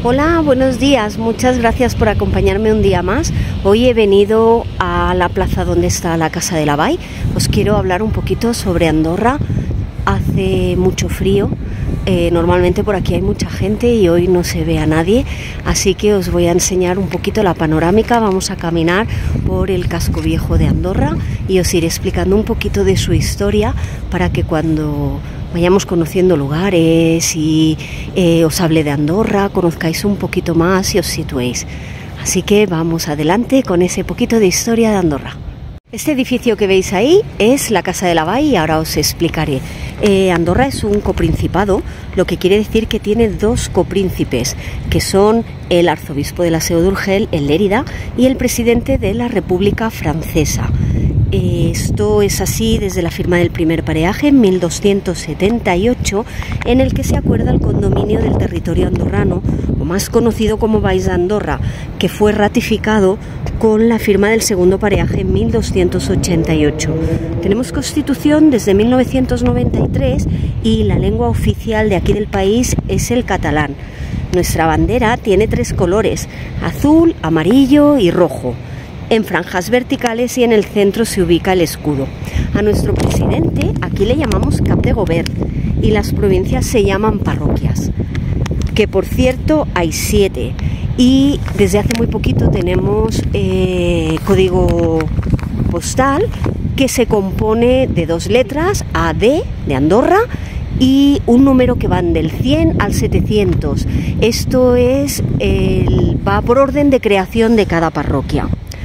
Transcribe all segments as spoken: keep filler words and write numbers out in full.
Hola, buenos días, muchas gracias por acompañarme un día más. Hoy he venido a la plaza donde está la Casa de la Vall. Os quiero hablar un poquito sobre Andorra. Hace mucho frío, eh, normalmente por aquí hay mucha gente y hoy no se ve a nadie, así que os voy a enseñar un poquito la panorámica. Vamos a caminar por el casco viejo de Andorra y os iré explicando un poquito de su historia para que cuando vayamos conociendo lugares y eh, os hable de Andorra, conozcáis un poquito más y os situéis. Así que vamos adelante con ese poquito de historia de Andorra. Este edificio que veis ahí es la Casa de la Vall y ahora os explicaré. Eh, Andorra es un coprincipado, lo que quiere decir que tiene dos copríncipes, que son el arzobispo de la Seu d'Urgell en Lérida y el presidente de la República Francesa. Esto es así desde la firma del primer pareaje en mil doscientos setenta y ocho, en el que se acuerda el condominio del territorio andorrano, o más conocido como Baix d'Andorra, que fue ratificado con la firma del segundo pareaje en mil doscientos ochenta y ocho. Tenemos constitución desde mil novecientos noventa y tres y la lengua oficial de aquí del país es el catalán. Nuestra bandera tiene tres colores: azul, amarillo y rojo. En franjas verticales y en el centro se ubica el escudo. A nuestro presidente aquí le llamamos cap de govern y las provincias se llaman parroquias, que por cierto hay siete, y desde hace muy poquito tenemos eh, código postal que se compone de dos letras, A D de Andorra, y un número que van del cien al setecientos. Esto es el, va por orden de creación de cada parroquia.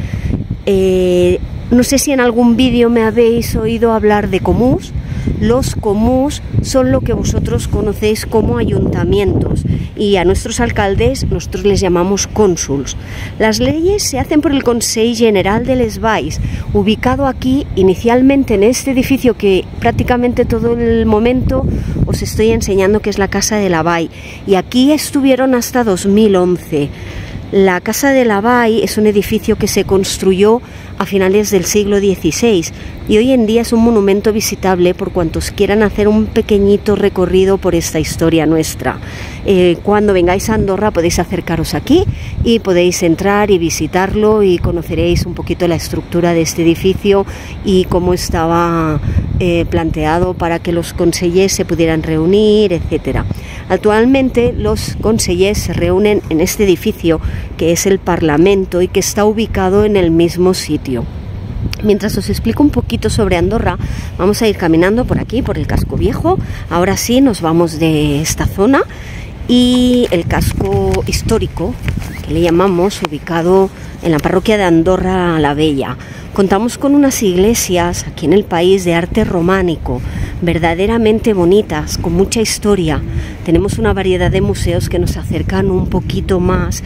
Eh, no sé si en algún vídeo me habéis oído hablar de comús. Los comús son lo que vosotros conocéis como ayuntamientos y a nuestros alcaldes nosotros les llamamos cónsuls. Las leyes se hacen por el Consell General de les Valls, ubicado aquí inicialmente en este edificio que prácticamente todo el momento os estoy enseñando, que es la Casa de la Vall, y aquí estuvieron hasta dos mil once. La Casa de la Vall es un edificio que se construyó a finales del siglo dieciséis y hoy en día es un monumento visitable por cuantos quieran hacer un pequeñito recorrido por esta historia nuestra. Eh, cuando vengáis a Andorra podéis acercaros aquí y podéis entrar y visitarlo y conoceréis un poquito la estructura de este edificio y cómo estaba eh, planteado para que los consellers se pudieran reunir, etcétera. Actualmente los consellers se reúnen en este edificio que es el Parlamento y que está ubicado en el mismo sitio. Mientras os explico un poquito sobre Andorra, vamos a ir caminando por aquí, por el casco viejo. Ahora sí, nos vamos de esta zona y el casco histórico, que le llamamos, ubicado en la parroquia de Andorra la Vella. Contamos con unas iglesias aquí en el país de arte románico, verdaderamente bonitas, con mucha historia. Tenemos una variedad de museos que nos acercan un poquito más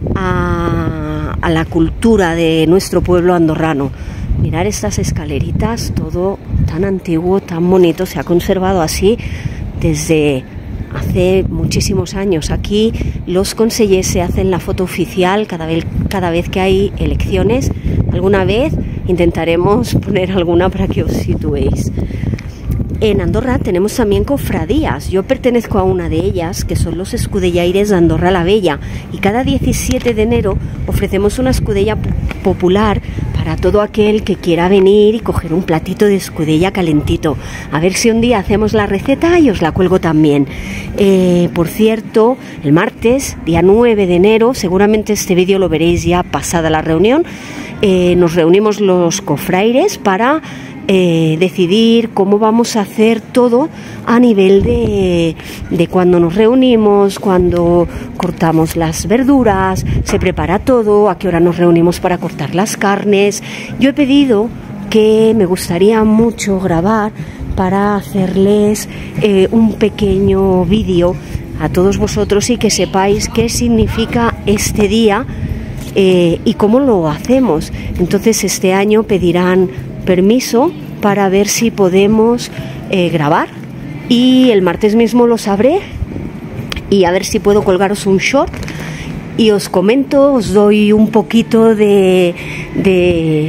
a, a la cultura de nuestro pueblo andorrano. Mirar estas escaleritas, todo tan antiguo, tan bonito, se ha conservado así desde hace muchísimos años. Aquí los consellers se hacen la foto oficial cada vez, cada vez que hay elecciones. Alguna vez intentaremos poner alguna para que os situéis. En Andorra tenemos también cofradías. Yo pertenezco a una de ellas, que son los escudellaires de Andorra la Vella, y cada diecisiete de enero ofrecemos una escudella popular para todo aquel que quiera venir y coger un platito de escudella calentito. A ver si un día hacemos la receta y os la cuelgo también. Eh, por cierto, el martes, día nueve de enero, seguramente este vídeo lo veréis ya pasada la reunión, eh, nos reunimos los cofraires para Eh, decidir cómo vamos a hacer todo a nivel de, de cuando nos reunimos, cuando cortamos las verduras, se prepara todo, a qué hora nos reunimos para cortar las carnes. Yo he pedido que me gustaría mucho grabar para hacerles eh, un pequeño vídeo a todos vosotros y que sepáis qué significa este día eh, y cómo lo hacemos. Entonces este año pedirán permiso para ver si podemos eh, grabar y el martes mismo lo sabré y a ver si puedo colgaros un short y os comento, os doy un poquito de, de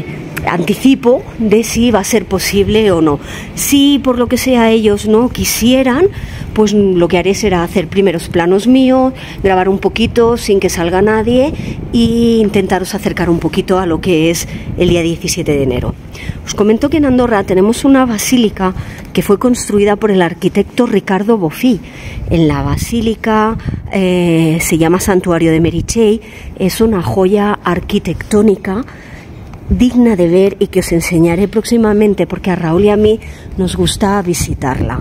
anticipo de si va a ser posible o no. Si por lo que sea ellos no quisieran, pues lo que haré será hacer primeros planos míos, grabar un poquito sin que salga nadie e intentaros acercar un poquito a lo que es el día diecisiete de enero. Os comento que en Andorra tenemos una basílica que fue construida por el arquitecto Ricardo Bofill. En la basílica eh, se llama Santuario de Meritxell, es una joya arquitectónica digna de ver y que os enseñaré próximamente porque a Raúl y a mí nos gusta visitarla.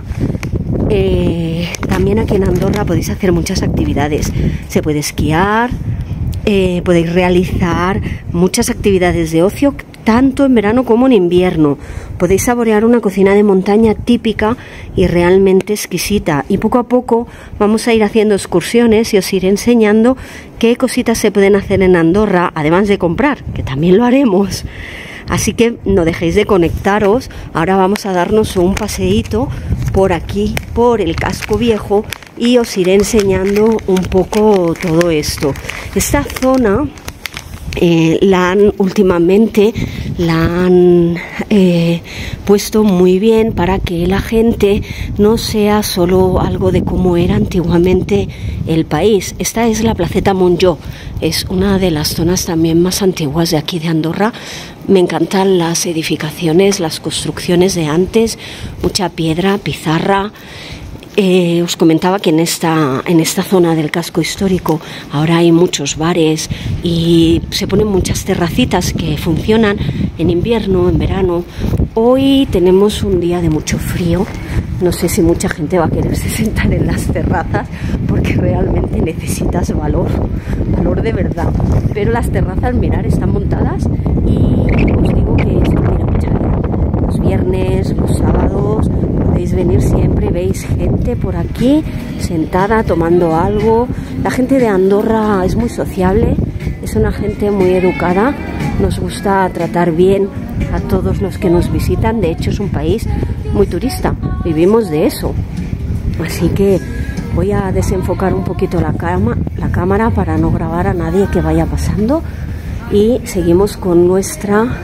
Eh, también aquí en Andorra podéis hacer muchas actividades, se puede esquiar, eh, podéis realizar muchas actividades de ocio tanto en verano como en invierno. Podéis saborear una cocina de montaña típica y realmente exquisita, y poco a poco vamos a ir haciendo excursiones y os iré enseñando qué cositas se pueden hacer en Andorra, además de comprar, que también lo haremos. Así que no dejéis de conectaros. Ahora vamos a darnos un paseíto por aquí, por el casco viejo, y os iré enseñando un poco todo esto. Esta zona Eh, la han últimamente la han eh, puesto muy bien para que la gente no sea solo algo de cómo era antiguamente el país. Esta es la Placeta Montjó, es una de las zonas también más antiguas de aquí de Andorra. Me encantan las edificaciones, las construcciones de antes, mucha piedra, pizarra. Eh, os comentaba que en esta, en esta zona del casco histórico ahora hay muchos bares y se ponen muchas terracitas que funcionan en invierno, en verano. Hoy tenemos un día de mucho frío, no sé si mucha gente va a quererse sentar en las terrazas porque realmente necesitas valor, valor de verdad. Pero las terrazas, mirar, están montadas y os digo que esto tiene mucha vida. Los viernes, los sábados, podéis venir siempre, veis gente por aquí sentada tomando algo. La gente de Andorra es muy sociable, es una gente muy educada, nos gusta tratar bien a todos los que nos visitan. De hecho es un país muy turista, vivimos de eso. Así que voy a desenfocar un poquito la, cama, la cámara para no grabar a nadie que vaya pasando y seguimos con nuestra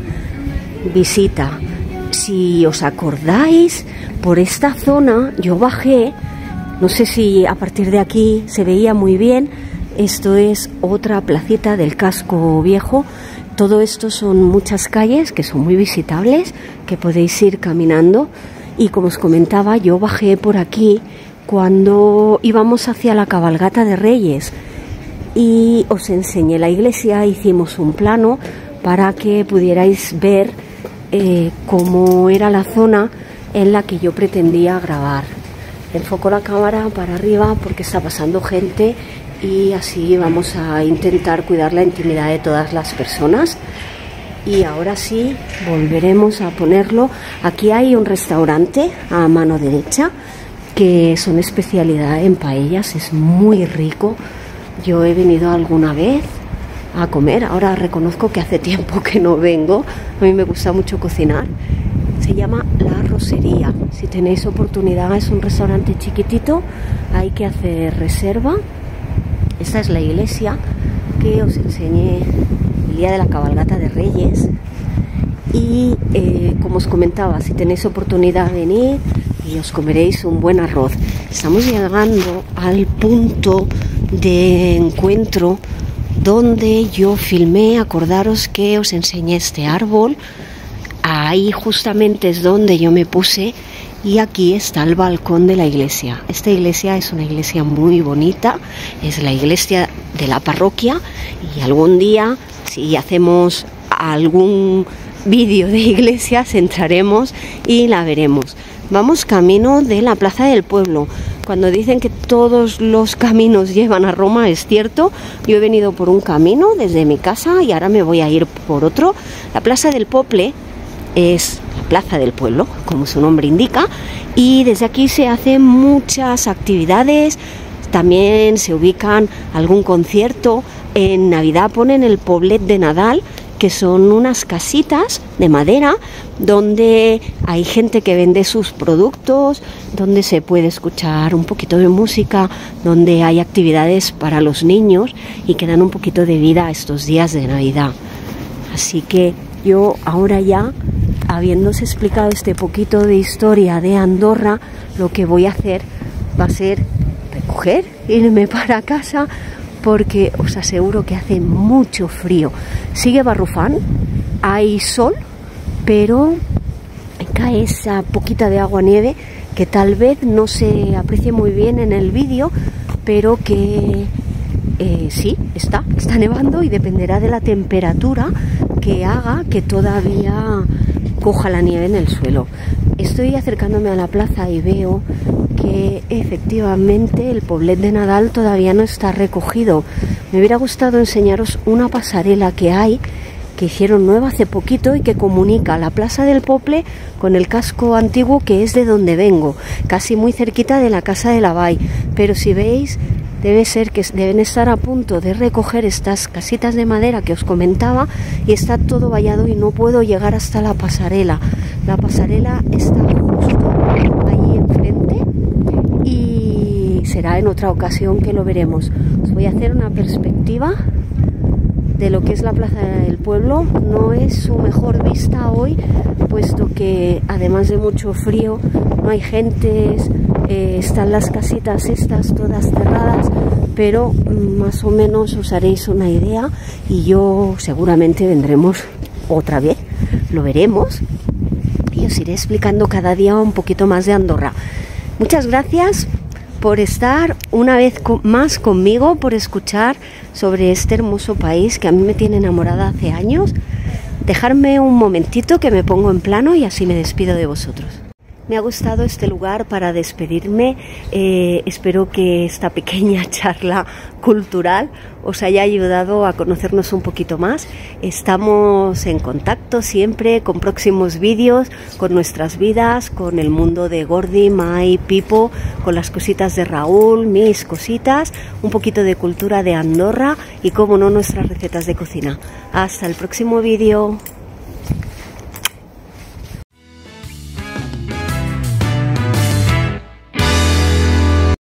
visita. Si os acordáis, por esta zona yo bajé, no sé si a partir de aquí se veía muy bien. Esto es otra placita del casco viejo. Todo esto son muchas calles que son muy visitables, que podéis ir caminando. Y como os comentaba, yo bajé por aquí cuando íbamos hacia la cabalgata de Reyes y os enseñé la iglesia, hicimos un plano para que pudierais ver Eh, cómo era la zona en la que yo pretendía grabar. Enfoco la cámara para arriba porque está pasando gente y así vamos a intentar cuidar la intimidad de todas las personas. Y ahora sí, volveremos a ponerlo. Aquí hay un restaurante a mano derecha que son especialidad en paellas, es muy rico. Yo he venido alguna vez a comer, ahora reconozco que hace tiempo que no vengo, a mí me gusta mucho cocinar. Se llama La Rosería, si tenéis oportunidad, es un restaurante chiquitito, hay que hacer reserva. Esta es la iglesia que os enseñé el día de la cabalgata de Reyes y eh, como os comentaba, si tenéis oportunidad venid y os comeréis un buen arroz. Estamos llegando al punto de encuentro donde yo filmé. Acordaros que os enseñé este árbol, ahí justamente es donde yo me puse y aquí está el balcón de la iglesia. Esta iglesia es una iglesia muy bonita, es la iglesia de la parroquia y algún día, si hacemos algún vídeo de iglesias, entraremos y la veremos. Vamos camino de la Plaza del Pueblo. Cuando dicen que todos los caminos llevan a Roma, es cierto. Yo he venido por un camino desde mi casa y ahora me voy a ir por otro. La Plaza del Poble es la Plaza del Pueblo, como su nombre indica, y desde aquí se hacen muchas actividades. También se ubican algún concierto. En Navidad ponen el Poblet de Nadal, que son unas casitas de madera donde hay gente que vende sus productos, donde se puede escuchar un poquito de música, donde hay actividades para los niños y que dan un poquito de vida a estos días de Navidad. Así que yo ahora ya, habiéndose explicado este poquito de historia de Andorra, lo que voy a hacer va a ser recoger, irme para casa, porque os aseguro que hace mucho frío. Sigue barrufán, hay sol, pero cae esa poquita de agua nieve que tal vez no se aprecie muy bien en el vídeo, pero que eh, sí, está, está nevando, y dependerá de la temperatura que haga que todavía coja la nieve en el suelo. Estoy acercándome a la plaza y veo que efectivamente el poblet de Nadal todavía no está recogido. Me hubiera gustado enseñaros una pasarela que hay, que hicieron nueva hace poquito y que comunica la Plaza del Poble con el casco antiguo, que es de donde vengo, casi muy cerquita de la Casa de la Vall. Pero si veis, debe ser que deben estar a punto de recoger estas casitas de madera que os comentaba, y está todo vallado y no puedo llegar hasta la pasarela. La pasarela está justo allí enfrente y será en otra ocasión que lo veremos. Os voy a hacer una perspectiva de lo que es la Plaza del Pueblo. No es su mejor vista hoy, puesto que además de mucho frío no hay gente, eh, están las casitas estas todas cerradas, pero más o menos os haréis una idea, y yo seguramente vendremos otra vez, lo veremos, y os iré explicando cada día un poquito más de Andorra. Muchas gracias por estar una vez más conmigo, por escuchar sobre este hermoso país que a mí me tiene enamorada hace años. Dejarme un momentito que me pongo en plano y así me despido de vosotros. Me ha gustado este lugar para despedirme. Eh, espero que esta pequeña charla cultural os haya ayudado a conocernos un poquito más. Estamos en contacto siempre con próximos vídeos, con nuestras vidas, con el mundo de Gordi, Mai, Pipo, con las cositas de Raúl, mis cositas, un poquito de cultura de Andorra y, como no, nuestras recetas de cocina. Hasta el próximo vídeo.